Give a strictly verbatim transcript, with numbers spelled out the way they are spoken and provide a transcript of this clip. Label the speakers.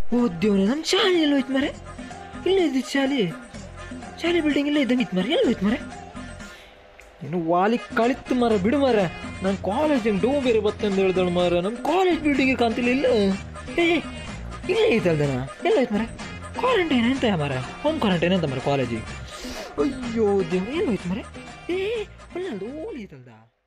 Speaker 1: ಓ ದೇವ್ರೆ, ನಮ್ಮ ಶಾಲೆ ಎಲ್ಲ ಹೋಯ್ತು ಮರೆ. ಇಲ್ಲೇ ಇದ್ದಿದ್ದು ಶಾಲೆ ಶಾಲೆ ಬಿಲ್ಡಿಂಗ್ ಇಲ್ಲೇ ಇದ್ದಂಗೆ ಇತ್ತು ಮರೆ. ಎಲ್ಲ ಹೋಯ್ತು ಮರೆ. ಇನ್ನು ವಾಲಿ ಕಳಿತು ಮರ, ಬಿಡು ಮರ. ನಾನು ಕಾಲೇಜಿಗೆ ಡೋ ಬೇರೆ ಬತ್ತಂದು ಹೇಳ್ದಳು ಮರ. ನಮ್ಮ ಕಾಲೇಜ್ ಬಿಲ್ಡಿಂಗ್ ಕಾಂತಿಲ್ಲ. ಇಲ್ಲ ಏ ಇಲ್ಲೇ ಐತಲ್ದನ. ಎಲ್ಲ ಆಯ್ತು ಮರ. ಕ್ವಾರಂಟೈನ್ ಎಂತ ಮರ, ಹೋಮ್ ಕ್ವಾರಂಟೈನ್ ಅಂತ ಮರ ಕಾಲೇಜಿಗೆ. ಅಯ್ಯೋ ದೇವ್ರೆ, ಎಲ್ಲ ಹೋಯ್ತು ಮರೆ. ಏ ಅಲ್ಲ, ಅದು ಓಲಿ ಐತಲ್ದ.